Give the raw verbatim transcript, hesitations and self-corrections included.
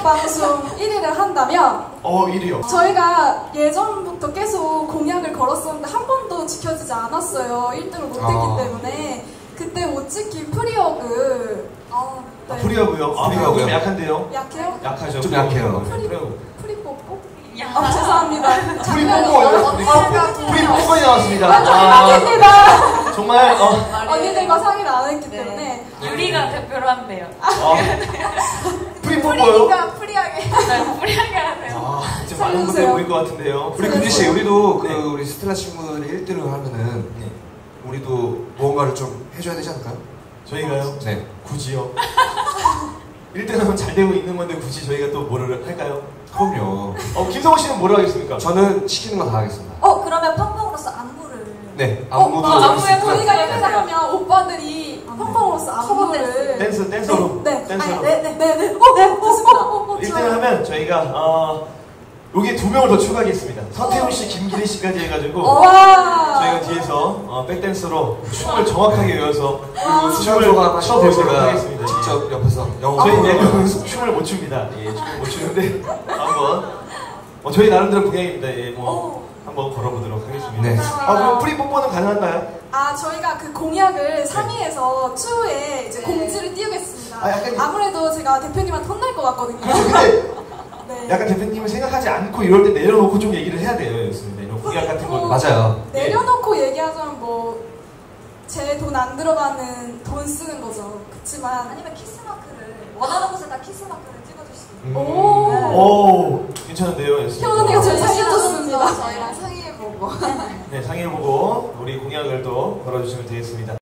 음악방송 일 위를 한다면 어, 일 위요. 저희가 예전부터 계속 공약을 걸었었는데 한 번도 지켜지지 않았어요. 일 등을 못했기 아. 때문에 그때 못 지킨 프리어그 어, 아, 네. 프리하고요. 아, 프리하고요. 좀 약한데요? 약해요? 약하죠. 좀 약해요. 프리, 프리하고. 프리뽀뽀? 아 죄송합니다. 프리 뽀뽀요. 프리 뽀뽀이 나왔습니다. 축하드립니다. 정말 어, 언니들과 상의를 안 했기 네. 때문에 유리가 대표로 한대요. 어, 프리 뽀뽀요. 프리하게. 네, 프리하게 하세요. 아, 이제 많은 분들 살려주세요. 보일 것 같은데요. 우리 금지 씨, 우리도 그 네. 우리 스텔라 친구들이 일 등을 하면은 네. 우리도 무언가를 좀 해줘야 되지 않을까요? 저희가요? 네. 굳이요. 일 등 하면 잘 되고 있는 건데 굳이 저희가 또 뭐를 할까요? 그럼요. 어, 김성호 씨는 뭐를 하겠습니까? 저는 시키는 거 다 하겠습니다. 어, 그러면 펑펑으로서 안무를. 네. 어, 안무도 어, 할 안무에 수 있고요. 저희가 일 등 하면 오빠들이 펑펑으로서 안무를 댄스, 댄서로. 네, 네, 댄서로. 아니, 네, 네, 네, 네, 어, 네, 좋습니다. 어, 어, 일 등 좋아요. 하면 저희가 어, 여기 두 명을 더 추가하겠습니다. 서태훈 씨, 김기리 씨까지 해가지고 와. 저희가 뒤에서 어, 백댄서로 춤을 정확하게 외워서 그리고 춤을 수영조가 춰보도록 하시면 하겠습니다. 직접 옆에서 영어. 저희 네 명은 춤을 못 춥니다. 예, 춤을 못 추는데 한번 어, 저희 나름대로 공약입니다. 예, 뭐 한번 걸어보도록 하겠습니다. 네. 아, 그럼 프리 뽀뽀는 가능한가요? 아, 저희가 그 공약을 상의해서 추후에 이제 공지를 띄우겠습니다. 아, 약간- 아무래도 제가 대표님한테 혼날 것 같거든요. 그렇죠. 근데 네. 약간 대표님을 생각하지 않고 이럴 때 내려놓고 좀 얘기를 해야 돼요. 였습니다. 이런 공약 같은 거. 맞아요. 내려놓고 얘기하자면 뭐, 제 돈 안 들어가는 돈 쓰는 거죠. 그치만. 아니면 키스마크를. 원하는 곳에 다 키스마크를 찍어줄 수 있어요. 음. 오. 오, 괜찮은데요. 였습니다. 효은 언니가 제일 살려줬습니다. 저희랑 상의해보고. 네, 상의해보고 우리 공약을 또 걸어주시면 되겠습니다.